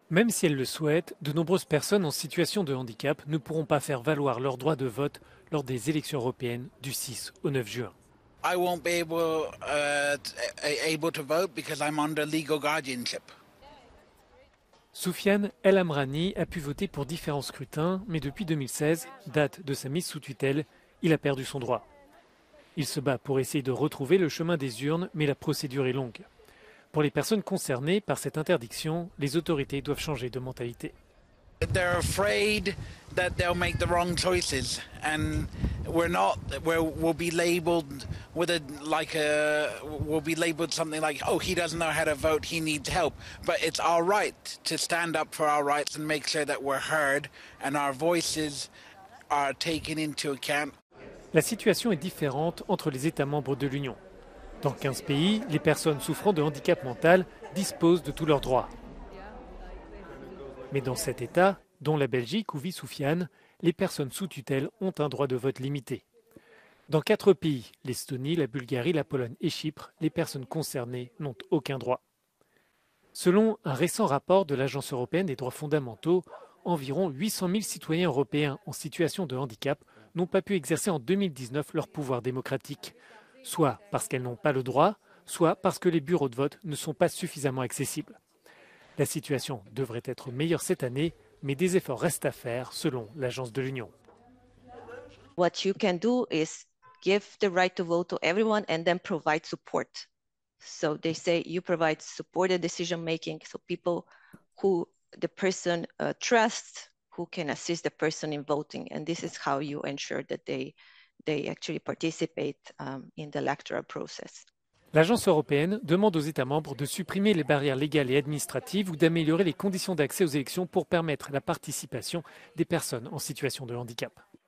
Même si elles le souhaitent, de nombreuses personnes en situation de handicap ne pourront pas faire valoir leur droit de vote lors des élections européennes du 6 au 9 juin. I won't be able to vote because I'm under legal guardianship. Soufiane El Amrani a pu voter pour différents scrutins, mais depuis 2016, date de sa mise sous tutelle, il a perdu son droit. Il se bat pour essayer de retrouver le chemin des urnes, mais la procédure est longue. Pour les personnes concernées par cette interdiction, les autorités doivent changer de mentalité. They're afraid that they'll make the wrong choices, and we're not. We'll be labelled with we'll be labelled something like, oh, he doesn't know how to vote, he needs help. But it's our right to stand up for our rights and make sure that we're heard and our voices are taken into account. La situation est différente entre les États membres de l'Union. Dans 15 pays, les personnes souffrant de handicap mental disposent de tous leurs droits. Mais dans 7 États, dont la Belgique où vit Soufiane, les personnes sous tutelle ont un droit de vote limité. Dans 4 pays, l'Estonie, la Bulgarie, la Pologne et Chypre, les personnes concernées n'ont aucun droit. Selon un récent rapport de l'Agence européenne des droits fondamentaux, environ 800 000 citoyens européens en situation de handicap n'ont pas pu exercer en 2019 leur pouvoir démocratique, soit parce qu'elles n'ont pas le droit, soit parce que les bureaux de vote ne sont pas suffisamment accessibles. La situation devrait être meilleure cette année, mais des efforts restent à faire selon l'Agence de l'Union. What you can do is give the right to vote to everyone and then provide support. So they say you provide supported decision making, so people who the person trusts, who can assist the person in voting, and this is how you ensure that they actually participate in the electoral process. L'Agence européenne demande aux États membres de supprimer les barrières légales et administratives ou d'améliorer les conditions d'accès aux élections pour permettre la participation des personnes en situation de handicap.